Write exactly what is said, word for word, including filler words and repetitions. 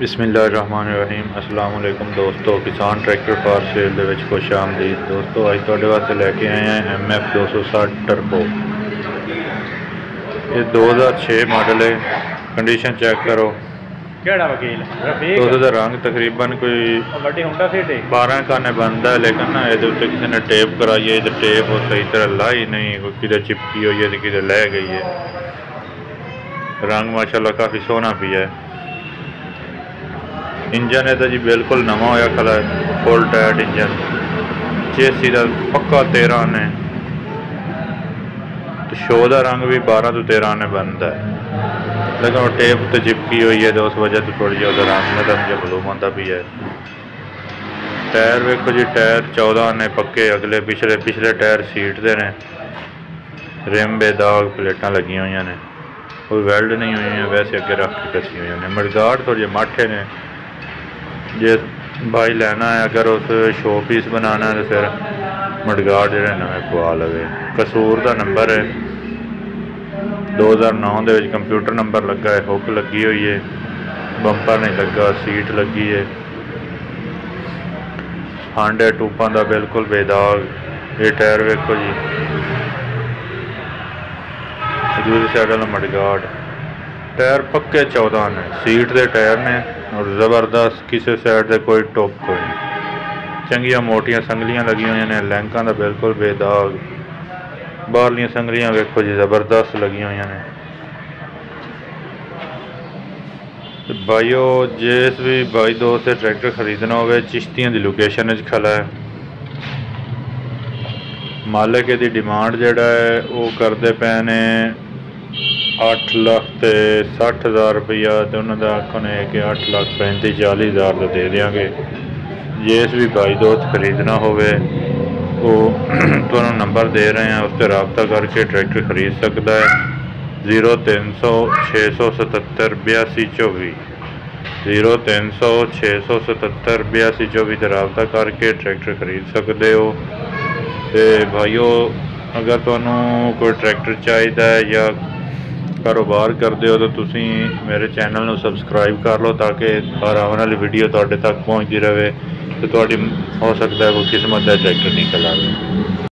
बिस्मिल्लाहिर्रहमानिर्रहीम अस्सलाम वालेकुम दोस्तों, किसान ट्रैक्टर फॉर सेल दे विच खुश आमदीद। दोस्तों अज तुहाडे वास्ते लैके आए हैं एम एफ दो सौ साठ टर्बो। ये दो हज़ार छे मॉडल है। कंडीशन चेक करो। वकील दोस्तों का रंग तकरीबन कोई बारह काने बनता है, लेकिन ना ये किसी ने टेप कराई है। इधर टेप और सही तरह लाई नहीं, कोई किधर चिपकी हुई है तो किधर लै गई है। रंग माशाल्लाह काफ़ी सोहना भी है। इंजन है तो जी बिल्कुल नवा होया खड़ा है, फुल टाइट इंजन। चेसी का पक्का तेरह ने तो शो का रंग भी बारह तो तेरह ने बनता है, लेकिन वो टेप तो चिपकी हुई है तो उस वजह से थोड़ी जी रंग में तो मुझे मालूम आता भी है। टायर वेखो जी, टायर चौदह ने पक्के, अगले पिछले पिछले टायर सीट दे ने। रिम बेदाग प्लेटा लगी हुई ने, कोई वेल्ड नहीं हुई है, वैसे अगे रख के कसी हुई ने। मडगार्ड थोड़े माठे ने, जे भाई लेना है अगर उस शो पीस बनाना है तो फिर मडगार्ड जो नवे पवा लवे। कसूर का नंबर है दो हज़ार नौ के कंप्यूटर नंबर लगा है, हुक लगी हुई है, बंपर नहीं लगा, सीट लगी है। हांडे टूपा का बिल्कुल बेदाग। ये टायर वेखो जी, दूसरी साइड वाला मडगार्ड। टायर पक्के चौदह ने, सीट के टायर ने और जबरदस्त, किसी साइड से कोई टोप कोई नहीं। चंगिया मोटिया संगलियां लगी हुई ने, लैंका का बिल्कुल बेदाग। बाहरलियां संगलियां वेखो जी जबरदस्त लगी हुई ने। भाईओ जिस भी भाई दोस्त से ट्रैक्टर खरीदना हो, चिश्तियां की लोकेशन खला है। मालिक की डिमांड जोड़ा है वो करते पे ने अठ लाख तो सठ हज़ार रुपया, तो उन्होंने आखने कि अठ लाख पैंती चाली हज़ार तो दे देंगे। जिस भी भाई दोस्त खरीदना हो वो तो नंबर दे रहे हैं, उससे रबता करके ट्रैक्टर खरीद सकता है। जीरो तीन सौ छे सौ सतहत्तर बयासी चौबी जीरो तीन सौ छे सौ सतहत्तर बयासी चौबी से रबता करके ट्रैक्टर खरीद सकते हो। तो भाईओ अगर तुहानू कोई ट्रैक्टर चाहिए या कारोबार करते हो तो तुसी मेरे चैनल में सबसक्राइब कर लो, ताकि हर आने वाली वीडियो तुहाडे तक पहुँचती रहे, तो तुहाडी हो सकता है कोई किस्मत का ट्रैक्टर निकल आए।